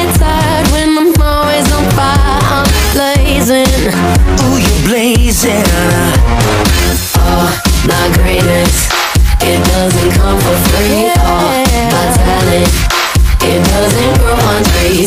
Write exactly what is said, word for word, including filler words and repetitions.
tired when I'm always on fire. I'm blazing. Ooh, you blazing. Oh, my greatness, it doesn't come for free. Oh, my talent, it doesn't grow on trees.